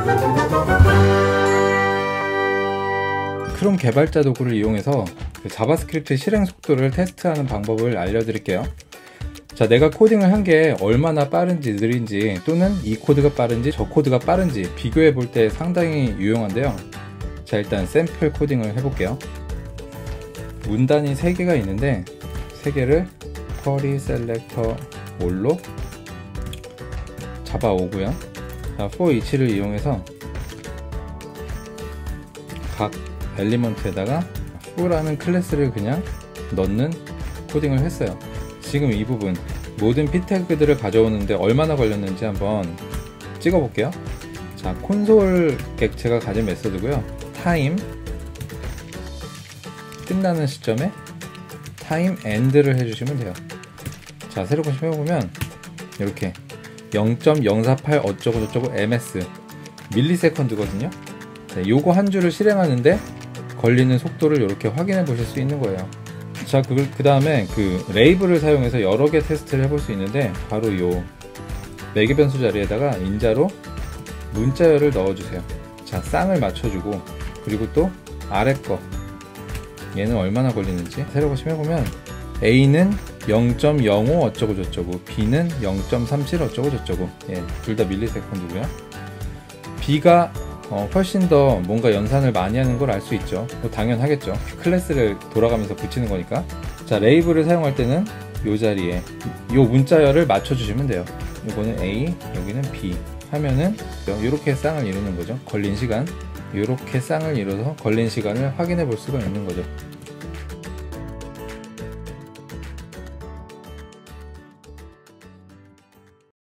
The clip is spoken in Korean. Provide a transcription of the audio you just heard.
크롬 개발자 도구를 이용해서 자바스크립트 실행 속도를 테스트하는 방법을 알려드릴게요. 자, 내가 코딩을 한 게 얼마나 빠른지 느린지, 또는 이 코드가 빠른지 저 코드가 빠른지 비교해 볼 때 상당히 유용한데요. 자, 일단 샘플 코딩을 해볼게요. 문단이 3개가 있는데 3개를 쿼리 셀렉터 all로 잡아오고요. 자, for each를 이용해서 각 엘리먼트에다가 foo라는 클래스를 그냥 넣는 코딩을 했어요. 지금 이 부분 모든 p 태그들을 가져오는데 얼마나 걸렸는지 한번 찍어 볼게요. 자, 콘솔 객체가 가진 메서드고요. 타임 끝나는 시점에 타임 엔드를 해주시면 돼요. 자, 새롭게 해보면 이렇게 0.048 어쩌고저쩌고 ms 밀리세컨드거든요. 자, 요거 한 줄을 실행하는데 걸리는 속도를 이렇게 확인해 보실 수 있는 거예요. 자, 그 다음에 그 레이블을 사용해서 여러 개 테스트를 해볼 수 있는데, 바로 요 매개 변수 자리에다가 인자로 문자열을 넣어주세요. 자, 쌍을 맞춰주고, 그리고 또 아래 거 얘는 얼마나 걸리는지 새로 해보면 A는 0.05 어쩌고저쩌고, B는 0.37 어쩌고저쩌고, 예, 둘 다 밀리세컨드고요. B가 훨씬 더 뭔가 연산을 많이 하는 걸 알 수 있죠. 뭐 당연하겠죠. 클래스를 돌아가면서 붙이는 거니까. 자, 레이블을 사용할 때는 이 자리에 이 문자열을 맞춰주시면 돼요. 이거는 A, 여기는 B 하면은 이렇게 쌍을 이루는 거죠. 걸린 시간, 이렇게 쌍을 이뤄서 걸린 시간을 확인해 볼 수가 있는 거죠.